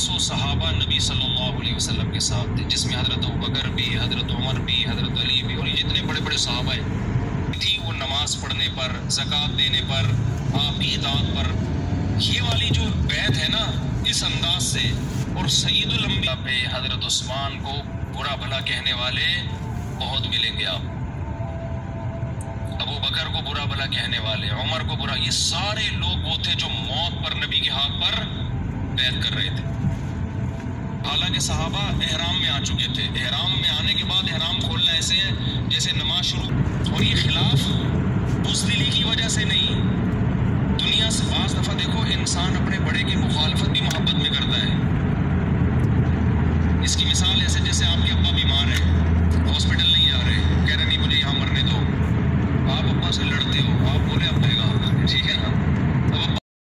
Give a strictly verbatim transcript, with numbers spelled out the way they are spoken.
سو صحابہ نبی صلی اللہ علیہ وسلم کے ساتھ تھے، جس میں حضرت ابوبکر بھی، حضرت عمر بھی، حضرت علی بھی، اور یہ جتنے بڑے بڑے صحابہ ہیں تھی، وہ نماز پڑھنے پر، زکوٰۃ دینے پر، آپ کی اطاعت پر، یہ والی جو بیعت ہے نا اس انداز سے. اور سید الانبیاء پہ حضرت عثمان کو برا بھلا کہنے والے بہت ملیں گے آپ، ابو بکر کو برا بھلا کہنے والے، عمر کو برا، یہ سارے لوگ وہ تھے جو موت پر نبی کے ہاتھ پر بیعت کر رہے تھے. حالانکہ صحابہ احرام میں آ چکے تھے، احرام میں آنے کے بعد احرام کھولنا ایسے ہے جیسے نماز شروع، اور یہ خلاف بزدلی کی وجہ سے نہیں،